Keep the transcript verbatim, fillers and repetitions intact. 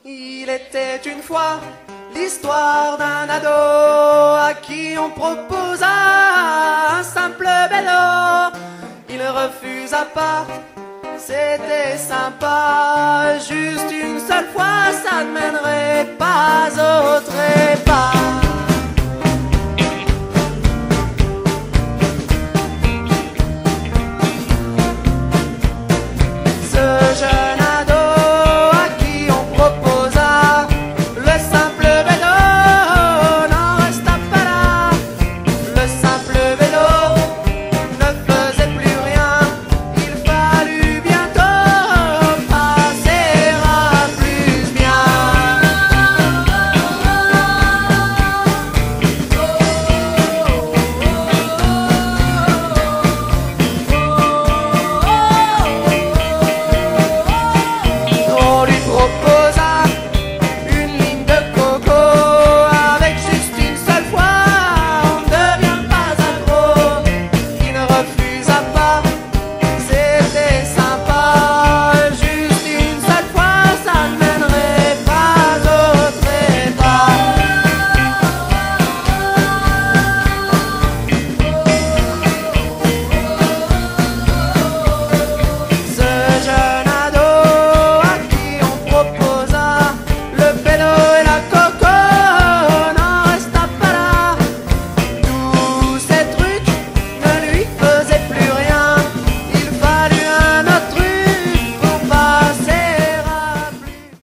Il était une fois l'histoire d'un ado à qui on proposa un simple vélo. Il refusa pas, c'était sympa, juste une seule fois, ça ne mènerait pas au trépas.